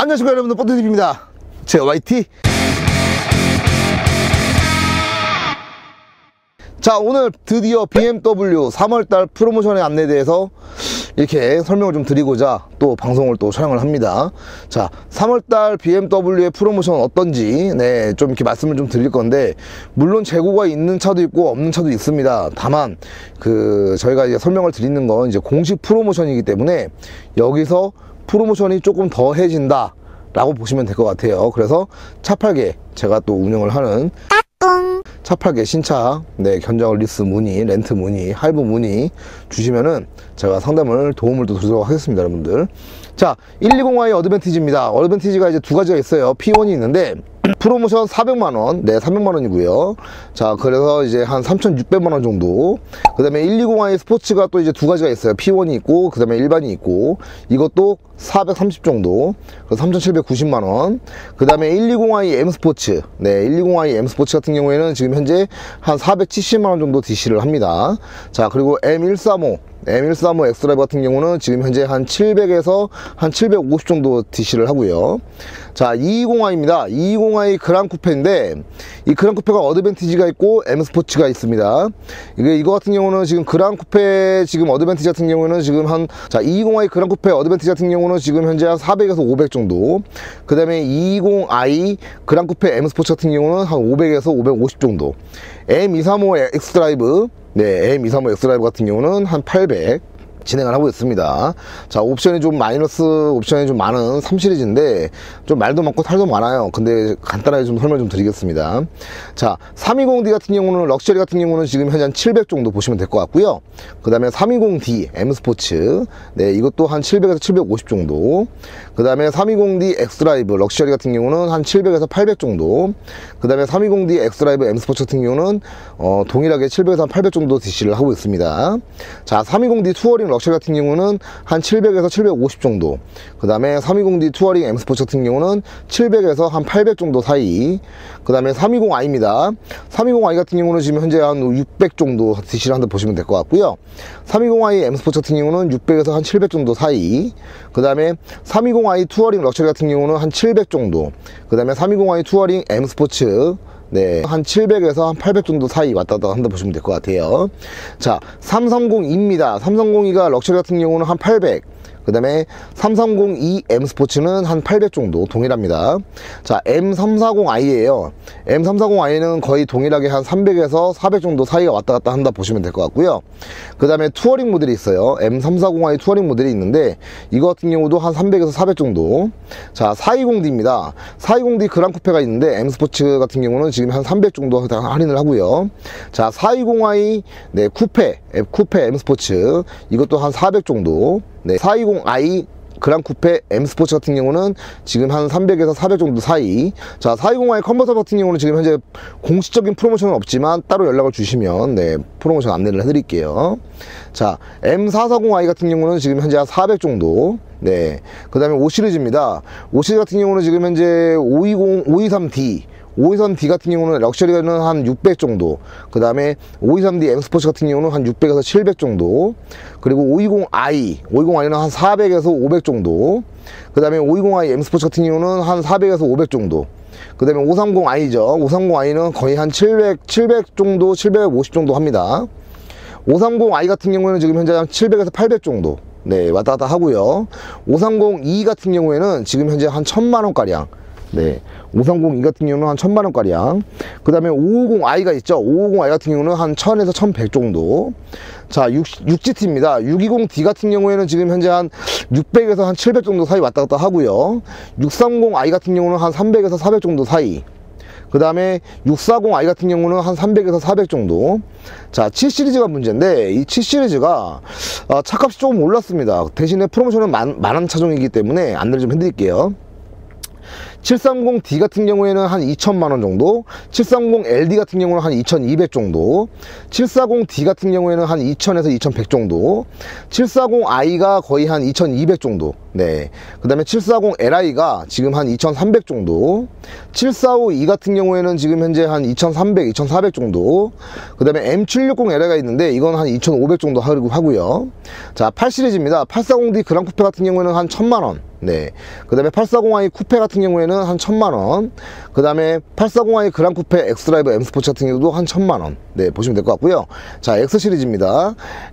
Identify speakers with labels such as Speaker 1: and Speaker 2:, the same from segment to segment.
Speaker 1: 안녕하십니까 여러분들, 뽀트TV입니다. 제가 YT. 자, 오늘 드디어 BMW 3월달 프로모션의 안내에 대해서 이렇게 설명을 좀 드리고자 또 방송을 또 촬영을 합니다. 자, 3월달 BMW의 프로모션 어떤지 좀 이렇게 말씀을 좀 드릴 건데, 물론 재고가 있는 차도 있고 없는 차도 있습니다. 다만 저희가 이제 설명을 드리는 건 이제 공식 프로모션이기 때문에 여기서 프로모션이 조금 더해진다 라고 보시면 될 것 같아요. 그래서 차8개 제가 또 운영을 하는 차8개 신차 견적 리스 문의, 렌트 문의, 할부 문의 주시면은 제가 상담을 도움을 또 드리도록 하겠습니다, 여러분들. 자, 120i 어드밴티지입니다. 어드밴티지가 이제 두 가지가 있어요. P1이 있는데 프로모션 400만원, 300만원이고요. 자, 그래서 이제 한 3,600만원 정도. 그 다음에 120i 스포츠가 또 이제 두 가지가 있어요. P1이 있고, 그 다음에 일반이 있고, 이것도 430 정도. 그래서 3,790만원. 그 다음에 120i M 스포츠. 120i M 스포츠 같은 경우에는 지금 현재 한 470만원 정도 DC를 합니다. 자, 그리고 M135 엑스드라이브 같은 경우는 지금 현재 한 700에서 한 750 정도 DC를 하고요. 자, 220i입니다. 220i 그랑 쿠페인데, 이 그랑 쿠페가 어드밴티지가 있고 M 스포츠가 있습니다. 이거 같은 경우는 지금 그랑 쿠페 지금 어드밴티지 같은 경우는 지금 자, 220i 그랑 쿠페 어드밴티지 같은 경우는 지금 현재 한 400에서 500 정도. 그 다음에 220i 그랑 쿠페 M 스포츠 같은 경우는 한 500에서 550 정도. M235 엑스드라이브 M235 엑스드라이브 같은 경우는 한 800 진행을 하고 있습니다. 자, 옵션이 좀 옵션이 좀 많은 3시리즈인데 좀 말도 많고 탈도 많아요. 근데 간단하게 좀 설명 좀 드리겠습니다. 자, 320D 같은 경우는 럭셔리 같은 경우는 지금 현재 한 700 정도 보시면 될 것 같고요. 그 다음에 320D M 스포츠 이것도 한 700에서 750 정도. 그 다음에 320D 엑스드라이브 럭셔리 같은 경우는 한 700에서 800 정도. 그 다음에 320D 엑스드라이브 M 스포츠 같은 경우는 동일하게 700에서 한 800 정도 DC를 하고 있습니다. 자, 320D 투어링 럭셔리 같은 경우는 한 700에서 750 정도. 그 다음에 320D 투어링 M 스포츠 같은 경우는 700에서 한 800 정도 사이. 그 다음에 320i입니다. 320i 같은 경우는 지금 현재 한 600 정도 DC를 한다 보시면 될 것 같고요. 320i M 스포츠 같은 경우는 600에서 한 700 정도 사이. 그 다음에 320i 투어링 럭셔리 같은 경우는 한 700 정도. 그 다음에 320i 투어링 M 스포츠 한 700에서 한 800 정도 사이 왔다 갔다 한다 보시면 될 것 같아요. 자, 330이입니다. 330이가 럭셔리 같은 경우는 한 800. 그 다음에 330e M 스포츠는 한 800 정도 동일합니다. 자, M340i에요. M340i는 거의 동일하게 한 300에서 400 정도 사이가 왔다 갔다 한다 보시면 될 것 같고요. 그 다음에 투어링 모델이 있어요. M340i 투어링 모델이 있는데 이거 같은 경우도 한 300에서 400 정도. 자, 420D입니다. 420D 그랑 쿠페가 있는데 M 스포츠 같은 경우는 지금 한 300 정도 할인을 하고요. 자, 420i 쿠페 M 스포츠 이것도 한 400 정도. 420i 그랑 쿠페 M 스포츠 같은 경우는 지금 한 300에서 400 정도 사이. 자, 420i 컨버터 같은 경우는 지금 현재 공식적인 프로모션은 없지만 따로 연락을 주시면 프로모션 안내를 해드릴게요. 자, M440i 같은 경우는 지금 현재 한 400 정도. 그 다음에 5시리즈입니다. 5시리즈 같은 경우는 지금 현재 523D 같은 경우는 럭셔리는 한 600 정도. 그 다음에 523D M 스포츠 같은 경우는 한 600에서 700 정도. 그리고 520i는 한 400에서 500 정도. 그 다음에 520i M 스포츠 같은 경우는 한 400에서 500 정도. 그 다음에 530i죠. 530i는 거의 한 700 정도, 750 정도 합니다. 530i 같은 경우는 지금 현재 한 700에서 800 정도. 왔다 갔다 하고요. 530e 같은 경우에는 지금 현재 한 1000만원가량. 530e 같은 경우는 한 1000만원가량. 그 다음에 550i가 있죠. 550i 같은 경우는 한 1000에서 1100 정도. 자, 6GT입니다. 620D 같은 경우에는 지금 현재 한 600에서 한 700 정도 사이 왔다 갔다 하고요. 630i 같은 경우는 한 300에서 400 정도 사이. 그 다음에 640i 같은 경우는 한 300에서 400 정도. 자, 7시리즈가 문제인데 이 7시리즈가 차값이 조금 올랐습니다. 대신에 프로모션은 많은 차종이기 때문에 안내를 좀 해드릴게요. 730D 같은 경우에는 한 2천만원 정도, 730LD 같은 경우는 한 2200 정도, 740D 같은 경우에는 한 2000에서 2100 정도, 740i가 거의 한 2200 정도. 네. 그 다음에 740Li가 지금 한 2300 정도, 7452 같은 경우에는 지금 현재 한 2300, 2400 정도, 그 다음에 M760L가 있는데 이건 한 2500 정도 하고요. 자, 8시리즈입니다. 840D 그랑 쿠페 같은 경우에는 한 1000만원. 네. 그 다음에 840i 쿠페 같은 경우에는 한 1000만원. 그 다음에 840i 그랑 쿠페 엑스드라이브 M 스포츠 같은 경우도 한 1000만원. 네, 보시면 될 것 같고요. 자, X 시리즈입니다.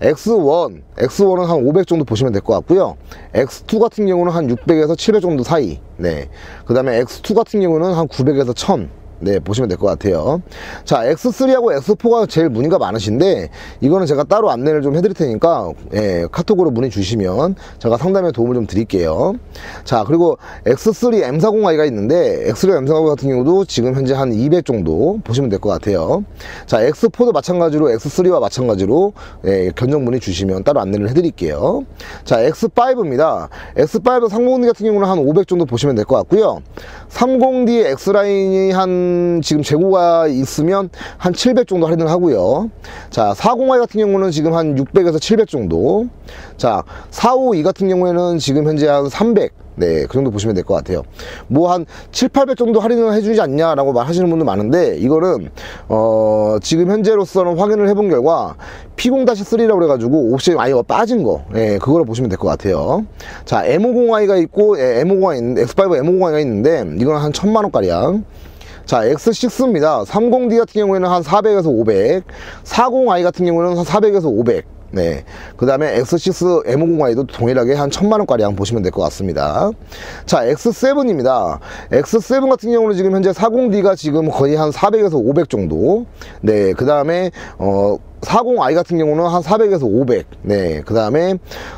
Speaker 1: X1은 한 500 정도 보시면 될 것 같고요. X2 같은 경우는 한 600에서 700 정도 사이. 네. 그 다음에 X2 같은 경우는 한 900에서 1000. 네, 보시면 될 것 같아요. 자, X3하고 X4가 제일 문의가 많으신데 이거는 제가 따로 안내를 좀 해드릴 테니까 예, 카톡으로 문의 주시면 제가 상담에 도움을 좀 드릴게요. 자, 그리고 X3 M40i가 있는데 X3 M40i 같은 경우도 지금 현재 한 200 정도 보시면 될 것 같아요. 자, X4도 마찬가지로 X3와 마찬가지로 예, 견적 문의 주시면 따로 안내를 해드릴게요. 자, X5입니다. X5 30D 같은 경우는 한 500 정도 보시면 될 것 같고요. 30D X라인이 한 지금 재고가 있으면 한 700 정도 할인을 하고요. 자, 40i 같은 경우는 지금 한 600에서 700 정도. 자, 452 같은 경우에는 지금 현재 한 300. 네, 그 정도 보시면 될 것 같아요. 뭐 한 7, 800 정도 할인을 해주지 않냐라고 말하시는 분들 많은데 이거는 지금 현재로서는 확인을 해본 결과 P0-3라고 그래가지고 옵션이 많이 빠진 거, 예, 그거를 보시면 될 것 같아요. 자, M50i가 있고 M50i, X5 M50i가 있는데 이건 한 1000만원 가량. 자, X6입니다. 30D 같은 경우에는 한 400에서 500, 40i 같은 경우는 한 400에서 500. 네. 그 다음에 X6 M50i도 동일하게 한 1000만원가량 보시면 될 것 같습니다. 자, X7입니다. X7 같은 경우는 지금 현재 40D가 지금 거의 한 400에서 500 정도. 네. 그 다음에, 40i 같은 경우는 한 400에서 500. 네. 그 다음에,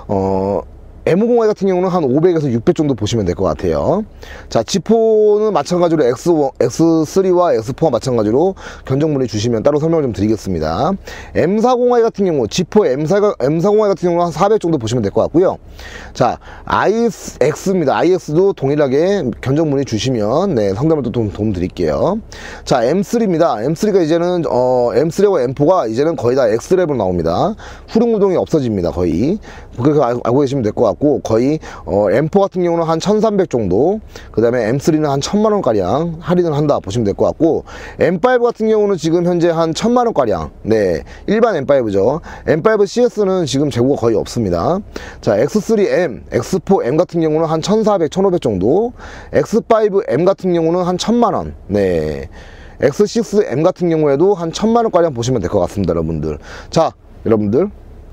Speaker 1: M50i 같은 경우는 한 500에서 600 정도 보시면 될 것 같아요. 자, G4는 마찬가지로 X3와 X4와 마찬가지로 견적 문의 주시면 따로 설명을 좀 드리겠습니다. M40i 같은 경우, G4 M40i 같은 경우는 한 400 정도 보시면 될 것 같고요. 자, IX입니다. IX도 동일하게 견적 문의 주시면 네, 상담을 또 도움 드릴게요. 자, M3입니다. M3가 이제는 M3하고 M4가 이제는 거의 다 X랩으로 나옵니다. 후륜구동이 없어집니다. 거의. 그렇게 알고 계시면 될 것 같고, 거의 M4 같은 경우는 한 1300 정도, 그 다음에 M3는 한 1000만원 가량 할인을 한다 보시면 될 것 같고, M5 같은 경우는 지금 현재 한 1000만원 가량. 네, 일반 M5죠. M5 CS는 지금 재고가 거의 없습니다. 자, X3M, X4M 같은 경우는 한 1400, 1500 정도, X5M 같은 경우는 한 1000만원. 네, X6M 같은 경우에도 한 1000만원 가량 보시면 될 것 같습니다, 여러분들. 자, 여러분들,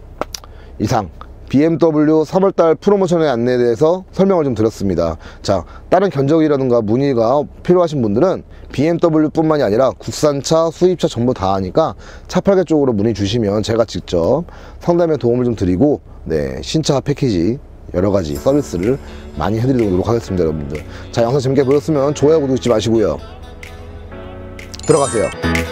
Speaker 1: 이상 BMW 3월달 프로모션의 안내에 대해서 설명을 좀 드렸습니다. 자, 다른 견적이라든가 문의가 필요하신 분들은 BMW 뿐만이 아니라 국산차, 수입차 전부 다 하니까 차팔계 쪽으로 문의 주시면 제가 직접 상담에 도움을 좀 드리고, 네, 신차 패키지 여러가지 서비스를 많이 해드리도록 하겠습니다, 여러분들. 자, 영상 재밌게 보셨으면 좋아요, 구독 잊지 마시고요. 들어가세요.